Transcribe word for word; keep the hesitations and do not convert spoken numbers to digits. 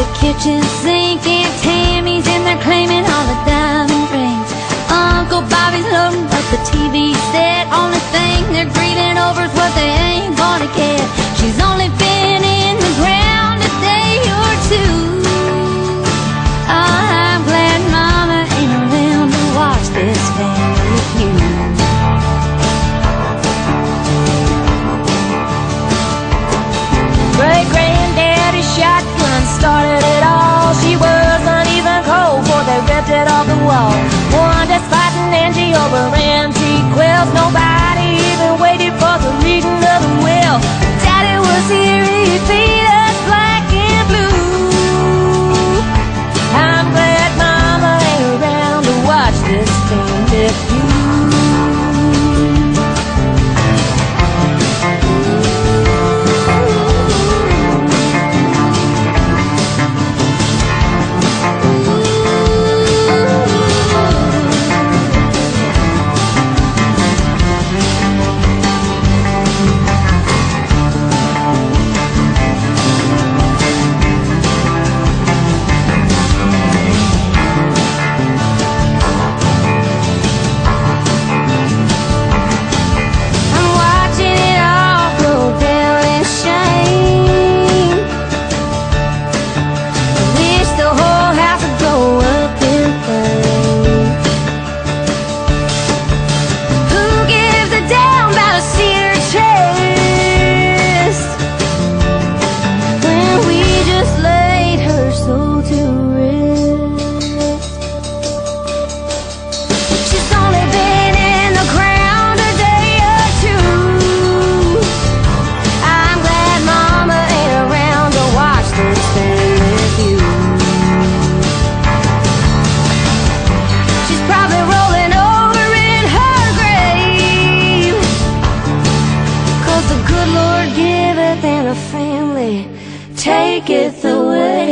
the kitchen sink, Aunt Tammy's in there claiming all the diamond rings. Uncle Bobby's loading up the T V set. Only thing they're grieving over is what they ain't gonna get. She's only been in the ground a day or two. I'm glad Mama ain't around to watch this family feud. Great-granddaddy's shotgun started it all. She wasn't even cold before they ripped it off the wall. One just fighting Angie over antique quills. Nobody even waited for the reading of the will. Daddy was here, he feed us black and blue. I'm glad Mama ain't around to watch this family feud. Family, take it away.